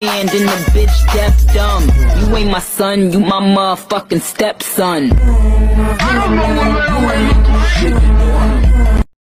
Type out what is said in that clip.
And in the bitch deaf dumb. You ain't my son, you my motherfucking stepson. I don't know what my way look like.